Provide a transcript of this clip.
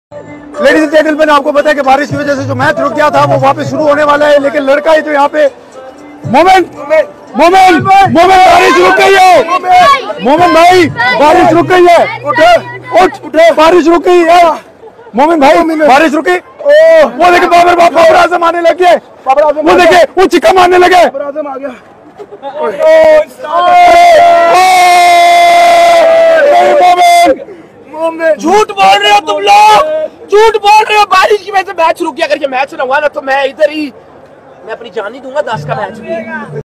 Ladies and gentleman, आपको पता है कि बारिश की वजह से जो मैच रुक गया था वो वापस शुरू होने वाला है, लेकिन लड़का ही तो यहाँ पे मोमेंट बारिश रुक गई है। मोमेंट भाई बारिश रुक गई है, उठ बारिश रुक गई है। मोमिन भाई बारिश रुकी। वो देखे बाबर आजम आने लगे, वो देखे वो चिक्का मारने लगे। झूठ बोल रहे हो तुम लोग, झूठ बोल रहे हो। बारिश की वजह से मैच रुक गया, करके मैच ना हुआ ना तो मैं इधर ही मैं अपनी जान नहीं दूंगा 10 का मैच भी।